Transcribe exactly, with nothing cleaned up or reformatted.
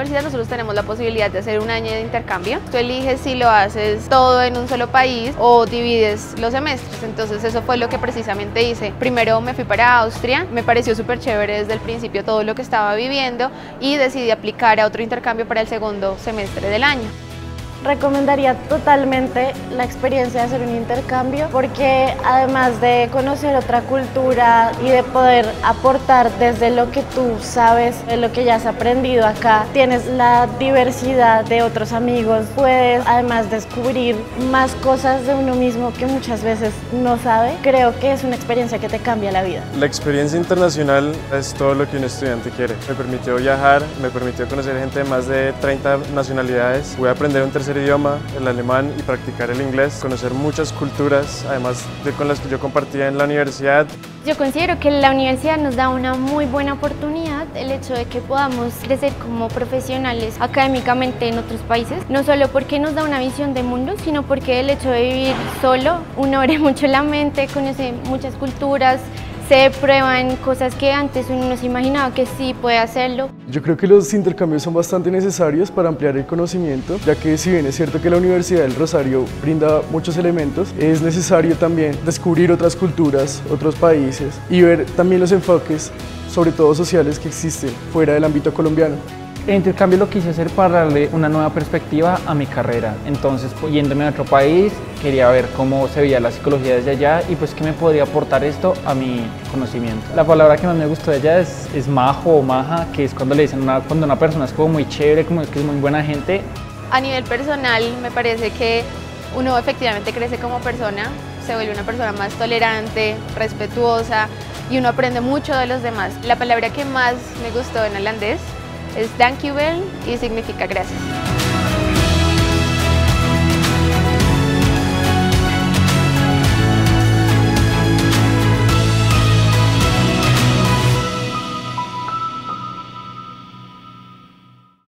universidad nosotros tenemos la posibilidad de hacer un año de intercambio. Tú eliges si lo haces todo en un solo país o divides los semestres, entonces eso fue lo que precisamente hice. Primero me fui para Austria, me pareció súper chévere desde el principio todo lo que estaba viviendo y decidí aplicar a otro intercambio para el segundo semestre del año. Recomendaría totalmente la experiencia de hacer un intercambio porque además de conocer otra cultura y de poder aportar desde lo que tú sabes, de lo que ya has aprendido acá, tienes la diversidad de otros amigos, puedes además descubrir más cosas de uno mismo que muchas veces no sabe. Creo que es una experiencia que te cambia la vida. La experiencia internacional es todo lo que un estudiante quiere. Me permitió viajar, me permitió conocer gente de más de treinta nacionalidades, voy a aprender un tercer idioma, el alemán, y practicar el inglés, conocer muchas culturas, además de con las que yo compartía en la universidad. Yo considero que la universidad nos da una muy buena oportunidad, el hecho de que podamos crecer como profesionales académicamente en otros países, no solo porque nos da una visión de mundo, sino porque el hecho de vivir solo, uno abre mucho la mente, conoce muchas culturas, se prueban cosas que antes uno no se imaginaba que sí puede hacerlo. Yo creo que los intercambios son bastante necesarios para ampliar el conocimiento, ya que si bien es cierto que la Universidad del Rosario brinda muchos elementos, es necesario también descubrir otras culturas, otros países y ver también los enfoques, sobre todo sociales, que existen fuera del ámbito colombiano. El intercambio lo quise hacer para darle una nueva perspectiva a mi carrera, entonces pues, yéndome a otro país quería ver cómo se veía la psicología desde allá y pues qué me podría aportar esto a mi conocimiento. La palabra que más me gustó de allá es, es majo o maja, que es cuando le dicen una, cuando una persona es como muy chévere, como que es muy buena gente. A nivel personal me parece que uno efectivamente crece como persona, se vuelve una persona más tolerante, respetuosa y uno aprende mucho de los demás. La palabra que más me gustó en holandés es dankjewel y significa gracias.